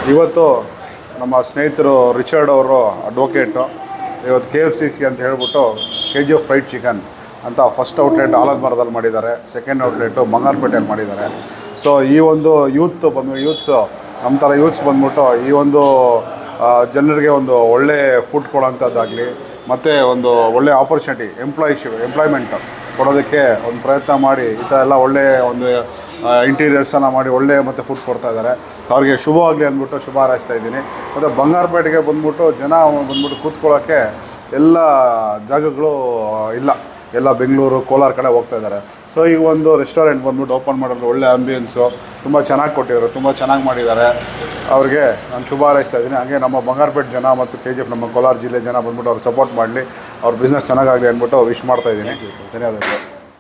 ಇವತ್ತು ನಮ್ಮ ಸ್ನೇಹಿತರು ರಿಚರ್ಡ್ ಅವರು ಅಡ್ವೊಕೇಟು ಇವತ್ತು KFCC ಅಂತ ಹೇಳ್ಬಿಟ್ಟು KGF ಫ್ರೈಡ್ ಚಿಕನ್ ಅಂತ ಫಸ್ಟ್ ಔಟ್ಲೆಟ್ ಆಲದ ಮರದಲ್ಲಿ ಮಾಡಿದ್ದಾರೆ, ಸೆಕೆಂಡ್ ಔಟ್ಲೆಟು ಬಂಗಾರಪೇಟೆಯಲ್ಲಿ ಮಾಡಿದ್ದಾರೆ. ಸೊ ಈ ಒಂದು ಯೂತ್ಸು ನಮ್ಮ ಥರ ಯೂತ್ಸ್ ಬಂದ್ಬಿಟ್ಟು ಈ ಒಂದು ಜನರಿಗೆ ಒಂದು ಒಳ್ಳೆ ಫುಡ್ ಕೊಡೋಂಥದ್ದಾಗಲಿ ಮತ್ತು ಒಂದು ಒಳ್ಳೆ ಆಪರ್ಚುನಿಟಿ ಎಂಪ್ಲಾಯ್ಮೆಂಟ್ ಕೊಡೋದಕ್ಕೆ ಒಂದು ಪ್ರಯತ್ನ ಮಾಡಿ ಈ ಥರ ಎಲ್ಲ ಒಳ್ಳೆ ಒಂದು ಇಂಟೀರಿಯರ್ಸನ್ನು ಮಾಡಿ ಒಳ್ಳೆ ಮತ್ತು ಫುಡ್ ಕೊಡ್ತಾಯಿದ್ದಾರೆ. ಅವ್ರಿಗೆ ಶುಭವಾಗಲಿ ಅಂದ್ಬಿಟ್ಟು ಶುಭ ಹಾರೈಸ್ತಾ ಇದ್ದೀನಿ. ಮತ್ತು ಬಂಗಾರಪೇಟೆಗೆ ಬಂದ್ಬಿಟ್ಟು ಜನ ಬಂದ್ಬಿಟ್ಟು ಕೂತ್ಕೊಳ್ಳೋಕ್ಕೆ ಎಲ್ಲ ಜಾಗಗಳು ಇಲ್ಲ, ಎಲ್ಲ ಬೆಂಗಳೂರು ಕೋಲಾರ ಕಡೆ ಹೋಗ್ತಾ ಇದ್ದಾರೆ. ಸೊ ಈಗ ಒಂದು ರೆಸ್ಟೋರೆಂಟ್ ಬಂದ್ಬಿಟ್ಟು ಓಪನ್ ಮಾಡೋದು ಒಳ್ಳೆ ಆಂಬಿಯನ್ಸು ತುಂಬ ಚೆನ್ನಾಗಿ ಕೊಟ್ಟಿದ್ದಾರೆ, ತುಂಬ ಚೆನ್ನಾಗಿ ಮಾಡಿದ್ದಾರೆ. ಅವ್ರಿಗೆ ನಾನು ಶುಭ ಹಾರೈಸ್ತಾ ಇದ್ದೀನಿ. ಹಾಗೆ ನಮ್ಮ ಬಂಗಾರಪೇಟೆ ಜನ ಮತ್ತು KGF ನಮ್ಮ ಕೋಲಾರ ಜಿಲ್ಲೆ ಜನ ಬಂದ್ಬಿಟ್ಟು ಅವ್ರು ಸಪೋರ್ಟ್ ಮಾಡಲಿ, ಅವ್ರ ಬಿಸ್ನೆಸ್ ಚೆನ್ನಾಗಾಗಲಿ ಅಂದ್ಬಿಟ್ಟು ವಿಶ್ ಮಾಡ್ತಾಯಿದ್ದೀನಿ. ಧನ್ಯವಾದಗಳು.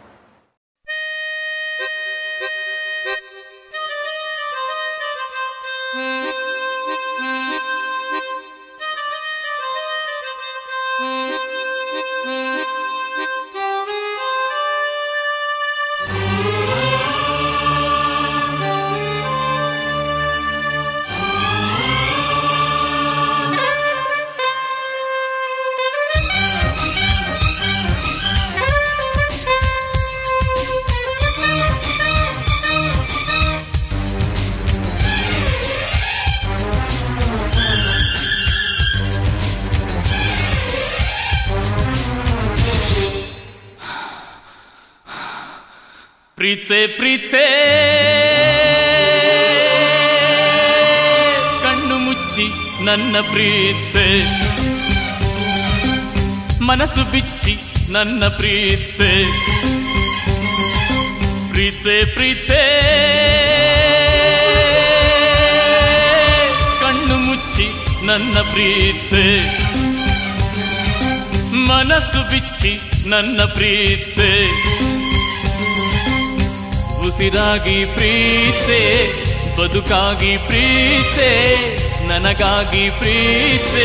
ಪ್ರೀತ್ಸೆ ಕಣ್ಣು ಮುಚ್ಚಿ ನನ್ನ ಪ್ರೀತ್ಸೆ, ಮನಸ್ಸು ಬಿಚ್ಚಿ ನನ್ನ ಪ್ರೀತ್ಸೆ, ಪ್ರೀತ್ಸೆ ಕಣ್ಣು ಮುಚ್ಚಿ ನನ್ನ ಪ್ರೀತ್ಸೆ, ಮನಸ್ಸು ಬಿಚ್ಚಿ ನನ್ನ ಪ್ರೀತ್ಸೆ, ಉಸಿರಾಗಿ ಪ್ರೀತೆ, ಬದುಕಾಗಿ ಪ್ರೀತೆ, ನನಗಾಗಿ ಪ್ರೀತೆ.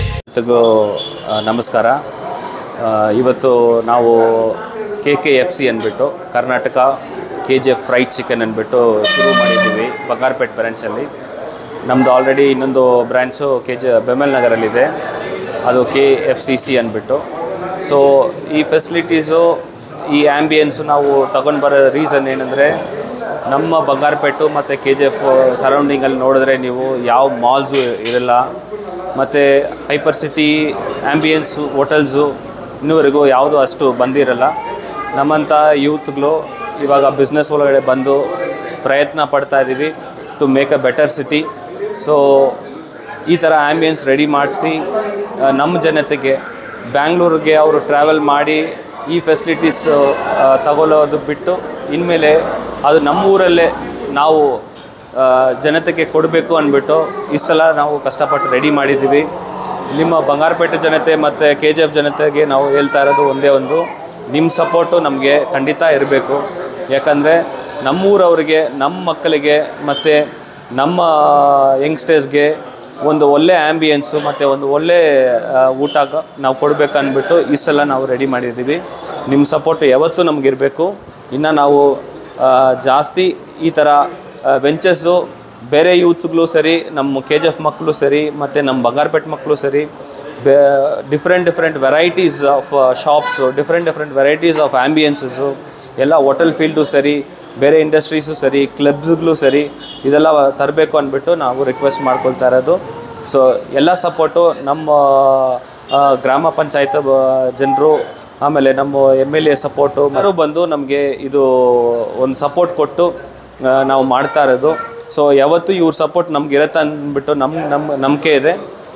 ನಮಸ್ಕಾರ. ಇವತ್ತು ನಾವು KKFC ಅಂದ್ಬಿಟ್ಟು ಕರ್ನಾಟಕ KGF ಫ್ರೈಡ್ ಚಿಕನ್ ಅಂದ್ಬಿಟ್ಟು ಶುರು ಮಾಡಿದ್ದೀವಿ ಬಂಗಾರಪೇಟೆ ಬ್ರಾಂಚಲ್ಲಿ. ನಮ್ಮದು ಆಲ್ರೆಡಿ ಇನ್ನೊಂದು ಬ್ರ್ಯಾಂಚು ಬೆಮೆಲ್ ನಗರಲ್ಲಿದೆ, ಅದು KFCC ಅಂದ್ಬಿಟ್ಟು. ಸೊ ಈ ಫೆಸಿಲಿಟೀಸು, ಈ ಆ್ಯಂಬಿಯನ್ಸು ನಾವು ತಗೊಂಡು ಬರೋ ರೀಸನ್ ಏನಂದರೆ, ನಮ್ಮ ಬಂಗಾರಪೇಟು ಮತ್ತು KGF ಸರೌಂಡಿಂಗಲ್ಲಿ ನೋಡಿದ್ರೆ ನೀವು ಯಾವ ಮಾಲ್ಸು ಇರಲ್ಲ, ಮತ್ತು ಹೈಪರ್ ಸಿಟಿ ಆ್ಯಂಬಿಯನ್ಸು ಹೋಟೆಲ್ಸು ಇನ್ನೂವರೆಗೂ ಯಾವುದೂ ಅಷ್ಟು ಬಂದಿರಲ್ಲ. ನಮ್ಮಂಥ ಯೂತ್ಗಳು ಇವಾಗ ಬಿಸ್ನೆಸ್ ಒಳಗಡೆ ಬಂದು ಪ್ರಯತ್ನ ಪಡ್ತಾಯಿದ್ದೀವಿ to make a better city. So ಈ ಥರ ಆ್ಯಂಬಿಯನ್ಸ್ ರೆಡಿ ಮಾಡಿಸಿ ನಮ್ಮ ಜನತೆಗೆ ಬ್ಯಾಂಗ್ಳೂರಿಗೆ ಅವರು ಟ್ರಾವೆಲ್ ಮಾಡಿ ಈ ಫೆಸಿಲಿಟೀಸ್ ತಗೊಳ್ಳೋದು ಬಿಟ್ಟು ಇನ್ಮೇಲೆ ಅದು ನಮ್ಮ ಊರಲ್ಲೇ ನಾವು ಜನತೆಗೆ ಕೊಡಬೇಕು ಅಂದ್ಬಿಟ್ಟು ಈ ಸಲ ನಾವು ಕಷ್ಟಪಟ್ಟು ರೆಡಿ ಮಾಡಿದ್ದೀವಿ. ನಿಮ್ಮ ಬಂಗಾರಪೇಟೆ ಜನತೆ ಮತ್ತು KGF ಜನತೆಗೆ ನಾವು ಹೇಳ್ತಾ ಇರೋದು ಒಂದೇ ಒಂದು, ನಿಮ್ಮ ಸಪೋರ್ಟು ನಮಗೆ ಖಂಡಿತ ಇರಬೇಕು. ಯಾಕಂದರೆ ನಮ್ಮೂರವ್ರಿಗೆ, ನಮ್ಮ ಮಕ್ಕಳಿಗೆ ಮತ್ತು ನಮ್ಮ ಯಂಗ್ಸ್ಟರ್ಸ್ಗೆ ಒಂದು ಒಳ್ಳೆ ಆ್ಯಂಬಿಯನ್ಸು ಮತ್ತು ಒಂದು ಒಳ್ಳೆ ಊಟ ನಾವು ಕೊಡಬೇಕಂದ್ಬಿಟ್ಟು ಈ ಸಲ ನಾವು ರೆಡಿ ಮಾಡಿದ್ದೀವಿ. ನಿಮ್ಮ ಸಪೋರ್ಟು ಯಾವತ್ತೂ ನಮಗಿರಬೇಕು. ಇನ್ನು ನಾವು ಜಾಸ್ತಿ ಈ ಥರ ವೆಂಚರ್ಸು ಬೇರೆ ಯೂತ್ಗಳು ಸರಿ, ನಮ್ಮ KGF ಮಕ್ಕಳು ಸರಿ ಮತ್ತು ನಮ್ಮ ಬಂಗಾರಪೇಟೆ ಮಕ್ಕಳು ಸರಿ, different varieties of shops, different varieties of ambiences ಎಲ್ಲ ಹೋಟೆಲ್ ಫೀಲ್ಡು ಸರಿ, ಬೇರೆ ಇಂಡಸ್ಟ್ರೀಸು ಸರಿ, ಕ್ಲಬ್ಸ್ಗಳು ಸರಿ, ಇದೆಲ್ಲ ತರಬೇಕು ಅಂದ್ಬಿಟ್ಟು ನಾವು ರಿಕ್ವೆಸ್ಟ್ ಮಾಡ್ಕೊಳ್ತಾ ಇರೋದು. ಸೊ ಎಲ್ಲ ಸಪೋರ್ಟು ನಮ್ಮ ಗ್ರಾಮ ಪಂಚಾಯತ್ ಜನರು, ಆಮೇಲೆ ನಮ್ಮ MLA ಸಪೋರ್ಟು ಎಲ್ಲರೂ ಬಂದು ನಮಗೆ ಇದು ಒಂದು ಸಪೋರ್ಟ್ ಕೊಟ್ಟು ನಾವು ಮಾಡ್ತಾ ಇರೋದು. ಸೊ ಯಾವತ್ತೂ ಇವ್ರ ಸಪೋರ್ಟ್ ನಮ್ಗೆ ಇರುತ್ತೆ ಅಂದ್ಬಿಟ್ಟು ನಂಬಿಕೆ ಇದೆ.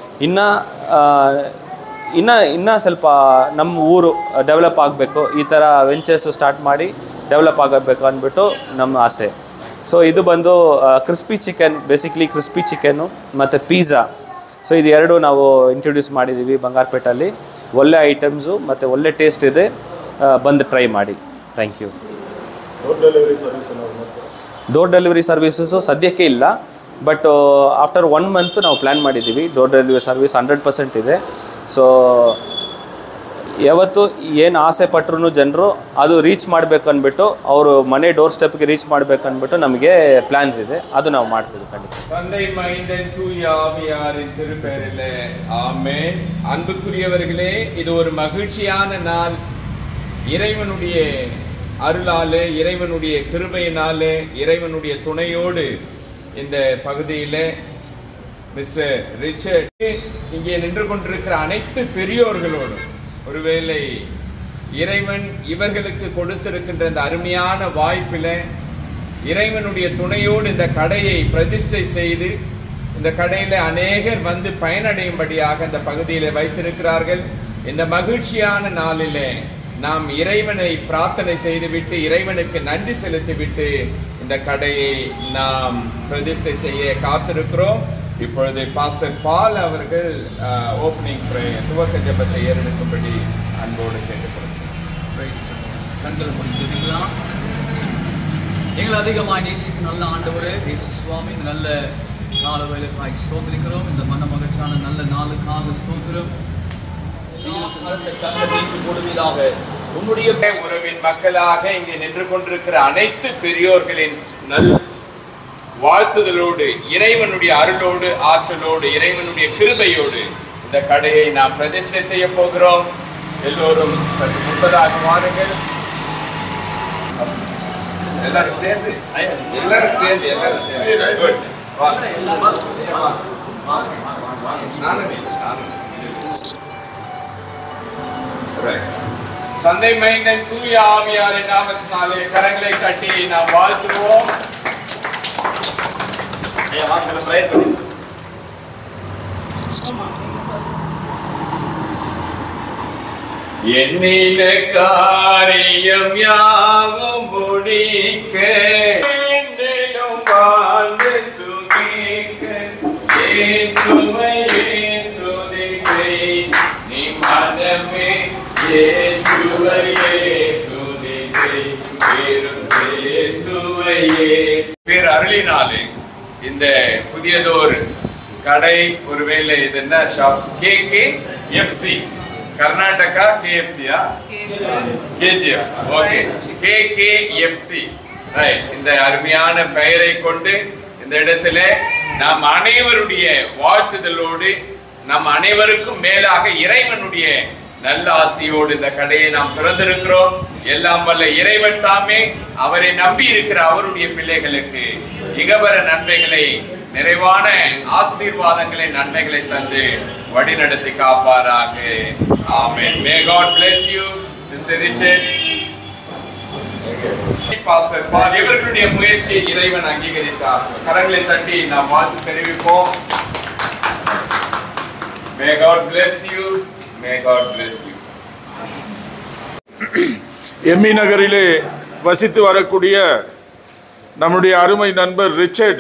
ಇನ್ನು ಸ್ವಲ್ಪ ನಮ್ಮ ಊರು ಡೆವಲಪ್ ಆಗಬೇಕು, ಈ ಥರ ವೆಂಚರ್ಸು ಸ್ಟಾರ್ಟ್ ಮಾಡಿ ಡೆವಲಪ್ ಆಗಬೇಕು ಅಂದ್ಬಿಟ್ಟು ನಮ್ಮ ಆಸೆ. ಸೊ ಇದು ಬಂದು crispy chicken, basically crispy chicken ಮತ್ತು ಪಿಜ್ಜಾ. ಸೊ ಇದು ಎರಡು ನಾವು ಇಂಟ್ರೊಡ್ಯೂಸ್ ಮಾಡಿದ್ದೀವಿ ಬಂಗಾರಪೇಟಲ್ಲಿ. ಒಳ್ಳೆ ಐಟಮ್ಸು ಮತ್ತು ಒಳ್ಳೆ ಟೇಸ್ಟ್ ಇದೆ, ಬಂದು ಟ್ರೈ ಮಾಡಿ. Thank you. Door delivery services ಸದ್ಯಕ್ಕೆ ಇಲ್ಲ, ಬಟ್ ಆಫ್ಟರ್ 1 ಮಂತ್ ನಾವು ಪ್ಲ್ಯಾನ್ ಮಾಡಿದ್ದೀವಿ. ಡೋರ್ ಡೆಲಿವರಿ ಸರ್ವಿಸ್ 100% ಇದೆ. ಸೊ ಯಾವತ್ತು ಏನು ಆಸೆ ಪಟ್ಟರು ಜನರು ಅದು ರೀಚ್ ಮಾಡಬೇಕು ಅಂದ್ಬಿಟ್ಟು ಅವರು ಮನೆ ಡೋರ್ ಸ್ಟೆಪ್ಗೆ ರೀಚ್ ಮಾಡಬೇಕು ಅಂದ್ಬಿಟ್ಟು ನಮಗೆ ಪ್ಲಾನ್ಸ್ ಇದೆ, ಅದು ನಾವು ಮಾಡ್ತೀವಿ ಖಂಡಿತ. தந்தை மைந்தன் தூய ஆவியாரின் திருப்பெயரிலே ஆமென். அன்புக்குரியவர்களே, இது ஒரு மகிழ்ச்சியான நாள். இறைவனுடைய அருளாலே, இறைவனுடைய கிருபையினாலே, இறைவனுடைய துணையோடு இந்த பகுதியிலே மிஸ்டர் ரிச்சர்ட் இங்கே நின்று கொண்டிருக்கிற அனைத்து பெரியோர்களோடும் ஒருவேளை இறைவன் இவர்களுக்கு கொடுத்திருக்கின்ற இந்த அருமையான வாய்ப்பில் இறைவனுடைய துணையோடு இந்த கடையை பிரதிஷ்டை செய்து இந்த கடையில அநேகர் வந்து பயனடையும்படியாக இந்த பகுதியில வைத்திருக்கிறார்கள். இந்த மகிழ்ச்சியான நாளிலே நாம் இறைவனை பிரார்த்தனை செய்துவிட்டு இறைவனுக்கு நன்றி செலுத்திவிட்டு இந்த கடையை நாம் பிரதிஷ்டை செய்ய காத்திருக்கிறோம். இப்பொழுது பாஸ்டர் பால் அவர்கள் ஓப்பனிங் பிரேயர் துவக்க ஜெபத்தை ஏறெடுக்கும்படி அன்போடு கேட்டுக்கொள்கிறோம். கண்கள் முடிச்சிருக்கலாம். எங்களை அதிகமாக நேசிக்கும் நல்ல ஆண்டவரே இயேசு சுவாமி, இந்த நல்ல கால வேலைக்காய் ஸ்தோத்திரிக்கிறோம். இந்த மன மகிழ்ச்சியான நல்ல நாளுக்காக ஸ்தோத்திரம். உன்னுடைய உறவின் மக்களாக இங்கே நின்று கொண்டிருக்கிற அனைத்து பெரியோர்களின் நல் வாழ்த்துதலோடு, இறைவனுடைய அருளோடு, ஆற்றலோடு, இறைவனுடைய கிருபையோடு இந்த கடையை நாம் பிரதிஷ்டை செய்ய போகிறோம். எல்லோரும் சற்று முன்பதாக வாருங்கள். எல்லாரும் சேர்ந்து தந்தை மைந்தன் தூய ஆவியாரின் நாமத்தினாலே கரங்களை கட்டி நாம் வாழ்த்துவோம். எண்ணின காரியம் யாவும் முடிக்க வாழ்ந்து சுகிக்க இயேசுவையே துதிக்கை நீ மனமே இயேசுவையே துதிக்கை இயேசுவையே பேர் அருளினாலே இந்த புதியதோர் கடை ஒருவேளை இது என்ன ஷாப் KKFC கர்நாடகா KFCயா KGயா ஓகே KKFC ரைட். இந்த அருமையான பெயரை கொண்டு இந்த இடத்துல நாம் அனைவருடைய வாழ்த்துதலோடு நம் அனைவருக்கும் மேலாக இறைவனுடைய நல்ல ஆசையோடு இந்த கடையை நாம் திறந்திருக்கிறோம். எல்லாம் வல்ல இறைவன் தாமே அவரை நம்பி இருக்கிற அவருடைய பிள்ளைகளுக்கு இகவர நன்மைகளை, நிறைவான ஆசீர்வாதங்களை, நன்மைகளை தந்து வழிநடத்தி காப்பாராக. Amen. May God bless you, Mr. Richard. Pastor Paul இவர்களுடைய முயற்சியை இறைவன் அங்கீகரித்தார். கரங்களை தட்டி நாம் வாழ்த்து தெரிவிப்போம். May God bless you. May God bless you. எம்மி நகரிலே வசித்து வரக்கூடிய நம்முடைய அருமை நண்பர் ரிச்சர்ட்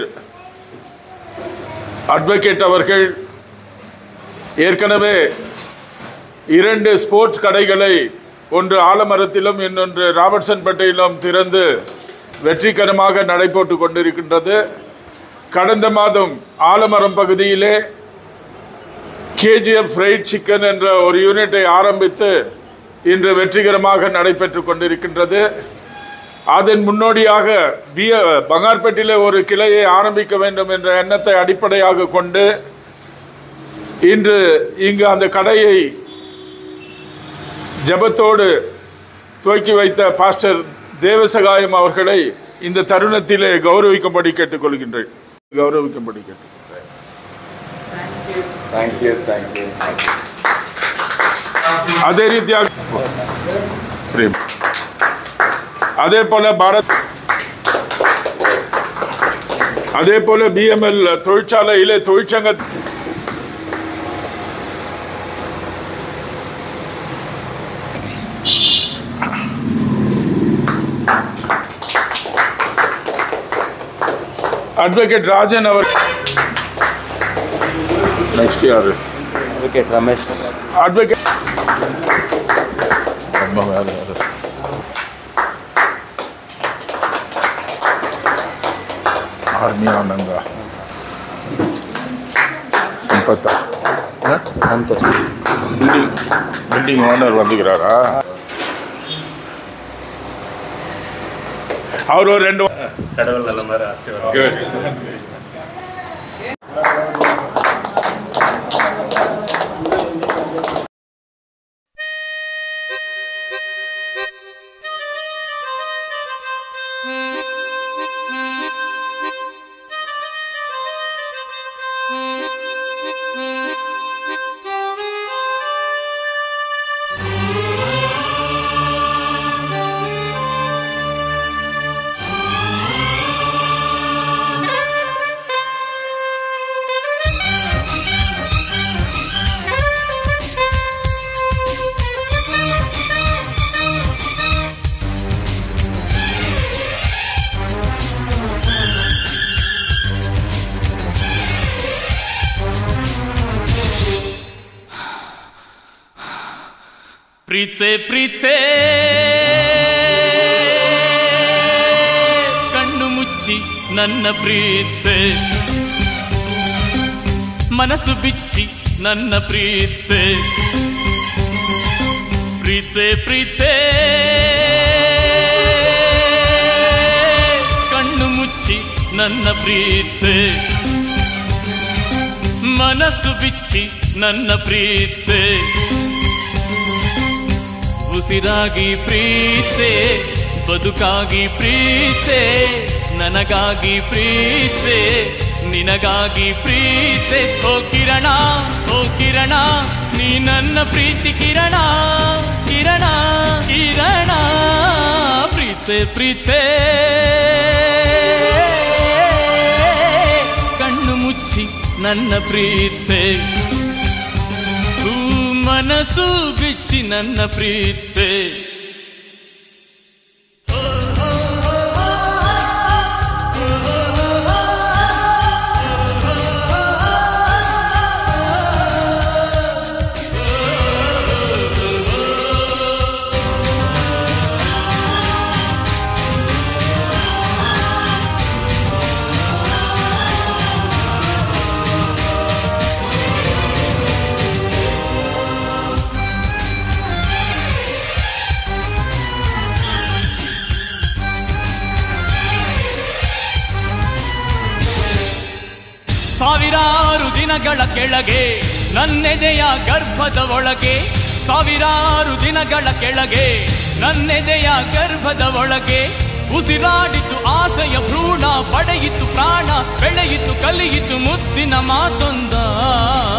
அட்வொகேட் அவர்கள் ஏற்கனவே 2 ஸ்போர்ட்ஸ் கடைகளை, ஒன்று ஆலமரத்திலும் இன்னொன்று ராபர்ட்சன்பேட்டையிலும் திறந்து வெற்றிகரமாக நடைபோட்டு கொண்டிருக்கின்றது. கடந்த மாதம் ஆலமரம் பகுதியிலே KGF ஃப்ரைட் சிக்கன் என்ற ஒரு யூனிட்டை ஆரம்பித்து இன்று வெற்றிகரமாக நடைபெற்று கொண்டிருக்கின்றது. அதன் முன்னோடியாக பங்கார்பேட்டிலே ஒரு கிளையை ஆரம்பிக்க வேண்டும் என்ற எண்ணத்தை அடிப்படையாக கொண்டு இன்று இங்கு அந்த கடையை ஜபத்தோடு துவக்கி வைத்த பாஸ்டர் தேவசகாயம் அவர்களை இந்த தருணத்திலே கௌரவிக்கும்படி கேட்டுக்கொள்கின்றேன். கௌரவிக்கும்படி கேட்டுக்கொள்கிறேன். அதே ரீதியாக அதே போல BML தொழிற்சாலையிலே தொழிற்சங்க அட்வொகேட் ராஜன் அவர் நெக்ஸ்ட் யாரு advocate Ramesh advocate Ananda Sampath Santosh building owner வந்துக்கிறாரா? அவர் ஒரு 2 கடவுள் நல்ல மாதிரி ஆசீர்வாதம். ಪ್ರೀತ್ಸೆ ಪ್ರೀತ್ಸೆ ಕಣ್ಣು ಮುಚ್ಚಿ ನನ್ನ ಪ್ರೀತ್ಸೆ ಮನಸ್ಸು ಬಿಚ್ಚಿ ನನ್ನ ಪ್ರೀತ್ಸೆ ಪ್ರೀತ್ಸೆ ಪ್ರೀತ್ಸೆ ಕಣ್ಣು ಮುಚ್ಚಿ ನನ್ನ ಪ್ರೀತ್ಸೆ ಮನಸ್ಸು ಬಿಚ್ಚಿ ನನ್ನ ಪ್ರೀತ್ಸೆ ಉಸಿರಾಗಿ ಪ್ರೀತೆ ಬದುಕಾಗಿ ಪ್ರೀತೆ ನನಗಾಗಿ ಪ್ರೀತೆ ನಿನಗಾಗಿ ಪ್ರೀತೆ ಓ ಕಿರಣ ನೀ ನನ್ನ ಪ್ರೀತಿ ಕಿರಣ ಕಿರಣ ಕಿರಣ ಪ್ರೀತೆ ಪ್ರೀತೆ ಕಣ್ಣು ಮುಚ್ಚಿ ನನ್ನ ಪ್ರೀತೆ ಮನಸ್ಸು ಬಿಚ್ಚಿ ನನ್ನ ಪ್ರೀತೆ ಸಾವಿರಾರು ದಿನಗಳ ಕೆಳಗೆ ನನ್ನೆದೆಯ ಗರ್ಭದ ಒಳಗೆ ಸಾವಿರಾರು ದಿನಗಳ ಕೆಳಗೆ ನನ್ನೆದೆಯ ಗರ್ಭದ ಒಳಗೆ ಉಸಿರಾಡಿತು ಆಸೆಯ ಭ್ರೂಣ ಪಡೆಯಿತು ಪ್ರಾಣ ಬೆಳೆಯಿತು ಕಲಿಯಿತು ಮುತ್ತಿನ ಮಾತೊಂದ